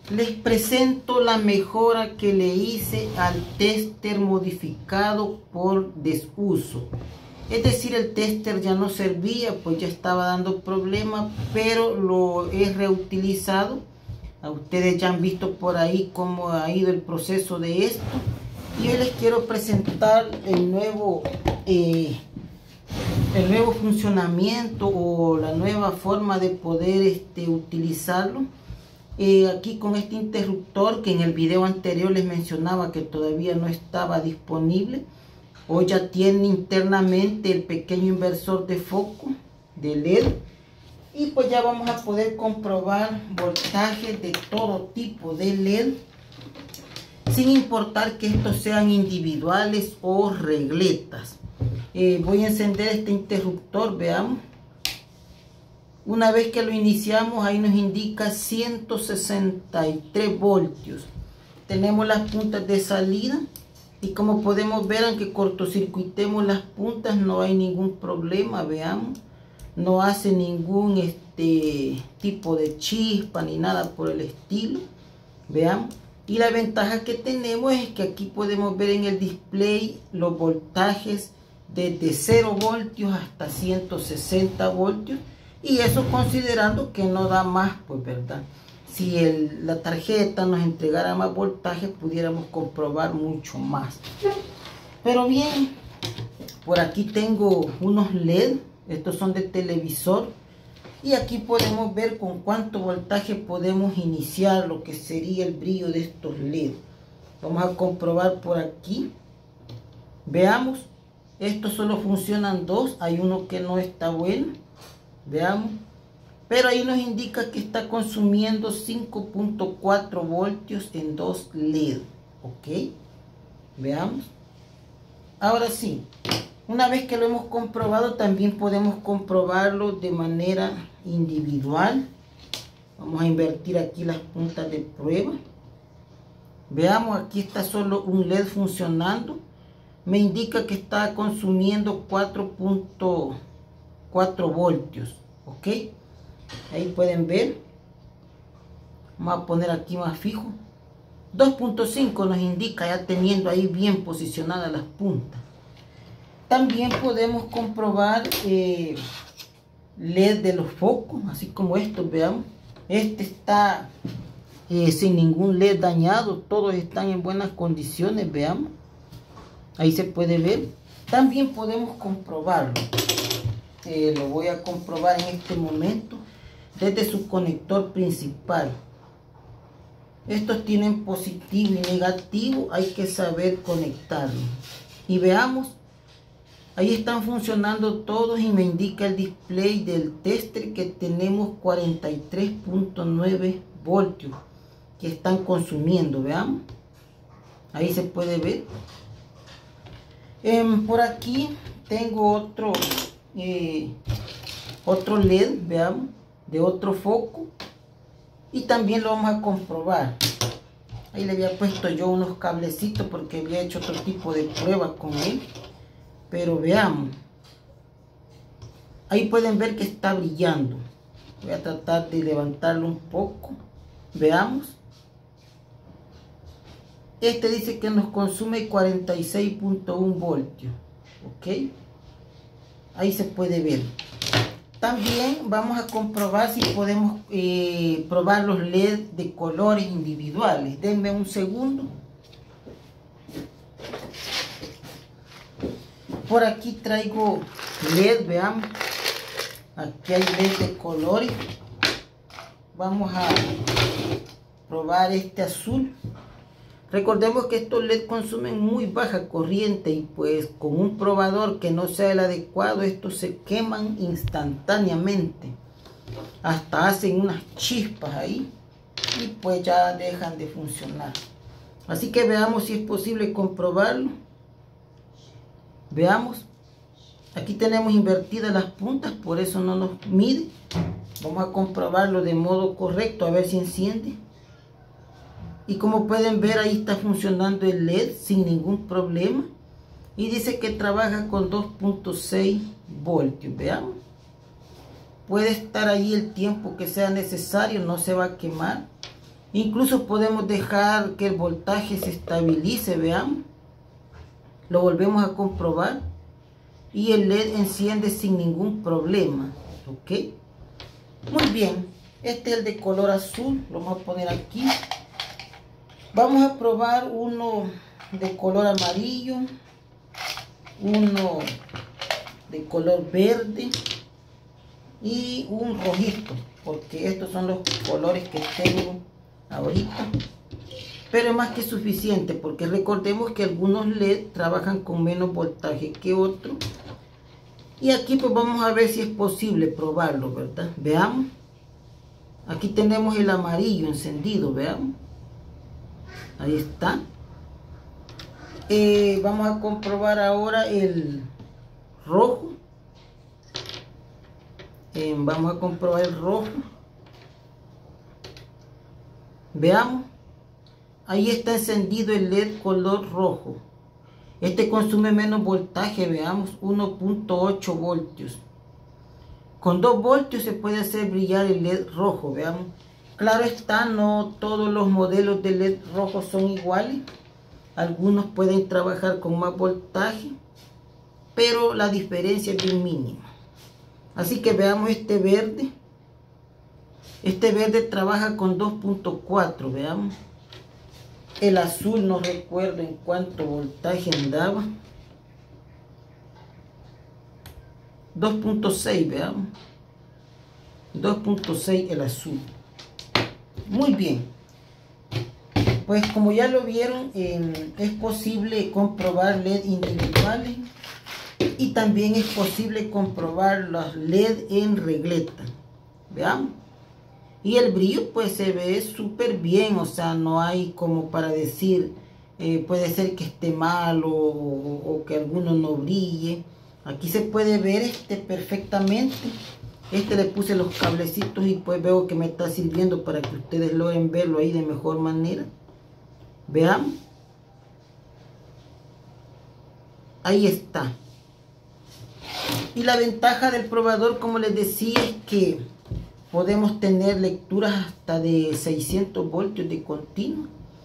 Les presento la mejora que le hice al tester modificado por desuso. Es decir, el tester ya no servía, pues ya estaba dando problemas, pero lo he reutilizado. A ustedes ya han visto por ahí cómo ha ido el proceso de esto. Y hoy les quiero presentar el nuevo funcionamiento o la nueva forma de poder utilizarlo. Aquí con este interruptor que en el video anterior les mencionaba que todavía no estaba disponible. Hoy ya tiene internamente el pequeño inversor de foco de LED. Y pues ya vamos a poder comprobar voltajes de todo tipo de LED. Sin importar que estos sean individuales o regletas. Voy a encender este interruptor, veamos. Una vez que lo iniciamos, ahí nos indica 163 voltios. Tenemos las puntas de salida. Y como podemos ver, aunque cortocircuitemos las puntas, no hay ningún problema, veamos. No hace ningún tipo de chispa ni nada por el estilo. Veamos. Y la ventaja que tenemos es que aquí podemos ver en el display los voltajes desde 0 voltios hasta 160 voltios. Y eso considerando que no da más, pues verdad. Si la tarjeta nos entregara más voltaje, pudiéramos comprobar mucho más. Pero bien, por aquí tengo unos LED. Estos son de televisor. Y aquí podemos ver con cuánto voltaje podemos iniciar lo que sería el brillo de estos LED. Vamos a comprobar por aquí. Veamos. Estos solo funcionan dos. Hay uno que no está bueno. Veamos. Pero ahí nos indica que está consumiendo 5.4 voltios en 2 LED. Ok. Veamos. Ahora sí. Una vez que lo hemos comprobado, también podemos comprobarlo de manera individual. Vamos a invertir aquí las puntas de prueba. Veamos, aquí está solo un LED funcionando. Me indica que está consumiendo 4.4 voltios. Ok. Ahí pueden ver. Vamos a poner aquí más fijo. 2.5 nos indica ya teniendo ahí bien posicionadas las puntas. También podemos comprobar LED de los focos, así como estos, veamos. Este está sin ningún LED dañado, todos están en buenas condiciones, veamos. Ahí se puede ver. También podemos comprobarlo. Lo voy a comprobar en este momento desde su conector principal. Estos tienen positivo y negativo, hay que saber conectarlo. Y veamos. Ahí están funcionando todos y me indica el display del tester que tenemos 43.9 voltios que están consumiendo, veamos. Ahí se puede ver. Por aquí tengo otro LED, veamos, de otro foco. Y también lo vamos a comprobar. Ahí le había puesto yo unos cablecitos porque había hecho otro tipo de pruebas con él. Pero veamos. Ahí pueden ver que está brillando. Voy a tratar de levantarlo un poco. Veamos. Este dice que nos consume 46.1 voltios. Ok. Ahí se puede ver. También vamos a comprobar si podemos probar los LED de colores individuales. Denme un segundo. Por aquí traigo LED, veamos. Aquí hay LED de colores. Vamos a probar este azul. Recordemos que estos LED consumen muy baja corriente y pues con un probador que no sea el adecuado, estos se queman instantáneamente. Hasta hacen unas chispas ahí y pues ya dejan de funcionar. Así que veamos si es posible comprobarlo. Veamos, aquí tenemos invertidas las puntas, por eso no nos mide. Vamos a comprobarlo de modo correcto, a ver si enciende. Y como pueden ver, ahí está funcionando el LED sin ningún problema. Y dice que trabaja con 2.6 voltios, veamos. Puede estar ahí el tiempo que sea necesario, no se va a quemar. Incluso podemos dejar que el voltaje se estabilice, veamos. Lo volvemos a comprobar y el LED enciende sin ningún problema. Ok, muy bien. Este es el de color azul, lo vamos a poner aquí. Vamos a probar uno de color amarillo, uno de color verde y un rojito, porque estos son los colores que tengo ahorita, pero es más que suficiente, porque recordemos que algunos LED trabajan con menos voltaje que otros. Y aquí pues vamos a ver si es posible probarlo, ¿verdad? Veamos. Aquí tenemos el amarillo encendido, veamos. Ahí está. Vamos a comprobar ahora el rojo. Vamos a comprobar el rojo. Veamos. Ahí está encendido el LED color rojo. Este consume menos voltaje, veamos, 1.8 voltios. Con 2 voltios se puede hacer brillar el LED rojo, veamos. Claro está, no todos los modelos de LED rojo son iguales. Algunos pueden trabajar con más voltaje, pero la diferencia es bien mínima. Así que veamos este verde. Este verde trabaja con 2.4, veamos. El azul no recuerdo en cuánto voltaje andaba. 2.6, veamos. 2.6 el azul. Muy bien. Pues como ya lo vieron, es posible comprobar LED individuales y también es posible comprobar los LED en regleta. Veamos. Y el brillo pues se ve súper bien, o sea, no hay como para decir, puede ser que esté mal o que alguno no brille. Aquí se puede ver perfectamente. Le puse los cablecitos y pues veo que me está sirviendo para que ustedes logren verlo ahí de mejor manera. Veamos. Ahí está. Y la ventaja del probador, como les decía, es que podemos tener lecturas hasta de 600 voltios de continua.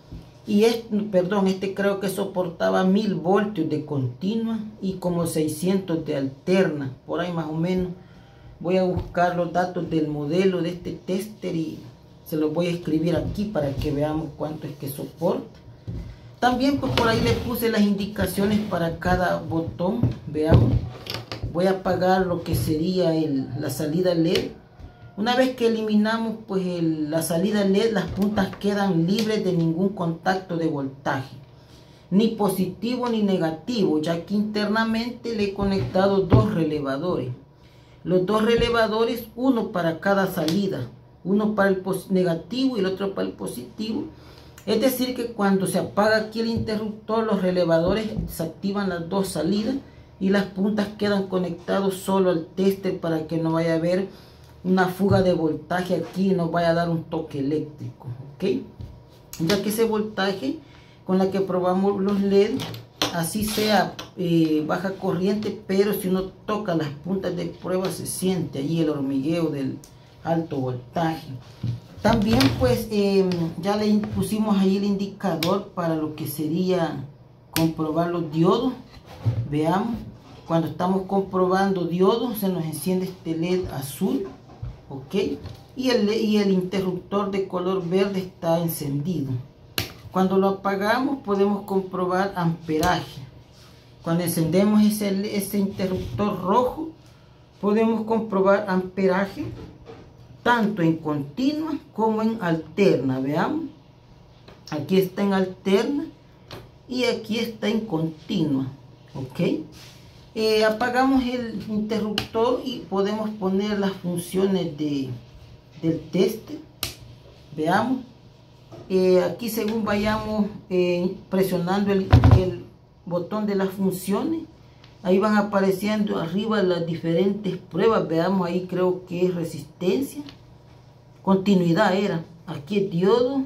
Y este creo que soportaba 1000 voltios de continua y como 600 de alterna, por ahí más o menos. Voy a buscar los datos del modelo de este tester y se los voy a escribir aquí para que veamos cuánto es que soporta. También pues por ahí le puse las indicaciones para cada botón. Veamos. Voy a apagar lo que sería la salida LED. Una vez que eliminamos pues la salida LED, las puntas quedan libres de ningún contacto de voltaje, ni positivo ni negativo, ya que internamente le he conectado 2 relevadores. Los 2 relevadores, uno para cada salida, uno para el negativo y el otro para el positivo. Es decir que cuando se apaga aquí el interruptor, los relevadores se activan las 2 salidas y las puntas quedan conectados solo al tester para que no vaya a haber una fuga de voltaje aquí y nos vaya a dar un toque eléctrico, ¿ok? Ya que ese voltaje con la que probamos los LED, así sea baja corriente, pero si uno toca las puntas de prueba se siente allí el hormigueo del alto voltaje. También pues ya le pusimos ahí el indicador para lo que sería comprobar los diodos. Veamos, cuando estamos comprobando diodos se nos enciende este LED azul. Ok, y el interruptor de color verde está encendido. Cuando lo apagamos podemos comprobar amperaje. Cuando encendemos ese interruptor rojo podemos comprobar amperaje tanto en continua como en alterna. Veamos, aquí está en alterna y aquí está en continua. Ok, apagamos el interruptor y podemos poner las funciones del tester. Veamos, aquí según vayamos presionando el botón de las funciones, ahí van apareciendo arriba las diferentes pruebas. Veamos, ahí creo que es resistencia, continuidad era, aquí es diodo,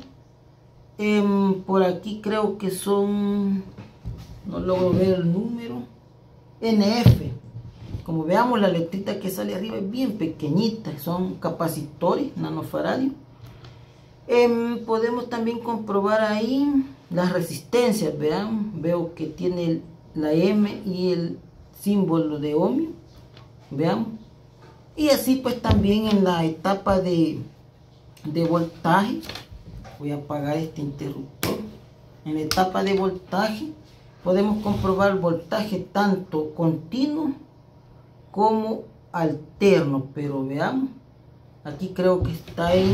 por aquí creo que son, no logro ver el número, NF. Como veamos, la letrita que sale arriba es bien pequeñita, son capacitores nanofaradios. Podemos también comprobar ahí las resistencias, vean, veo que tiene la M y el símbolo de ohmio, veamos. Y así pues también en la etapa de voltaje, voy a apagar este interruptor. En la etapa de voltaje podemos comprobar voltaje tanto continuo como alterno, pero veamos, aquí creo que está en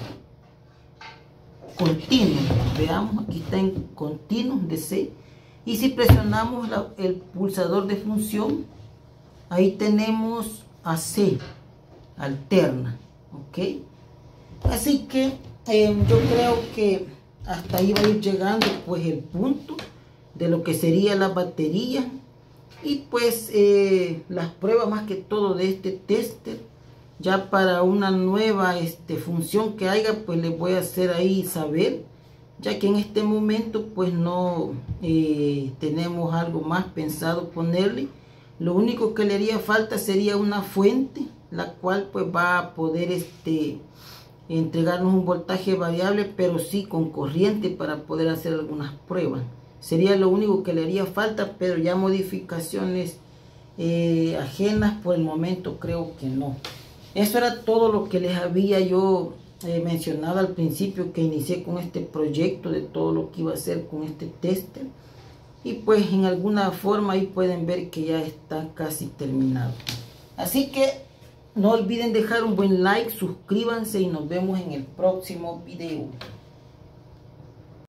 continuo, veamos, aquí está en continuo DC. Y si presionamos el pulsador de función, ahí tenemos AC, alterna, ok. Así que yo creo que hasta ahí va a ir llegando pues el punto de lo que sería la batería y pues las pruebas más que todo de este tester. Ya para una nueva función que haya, pues les voy a hacer ahí saber, ya que en este momento pues no tenemos algo más pensado ponerle. Lo único que le haría falta sería una fuente, la cual pues va a poder entregarnos un voltaje variable, pero sí con corriente para poder hacer algunas pruebas. Sería lo único que le haría falta, pero ya modificaciones ajenas por el momento creo que no. Eso era todo lo que les había yo mencionado al principio que inicié con este proyecto, de todo lo que iba a hacer con este tester. Y pues en alguna forma ahí pueden ver que ya está casi terminado. Así que no olviden dejar un buen like, suscríbanse y nos vemos en el próximo video.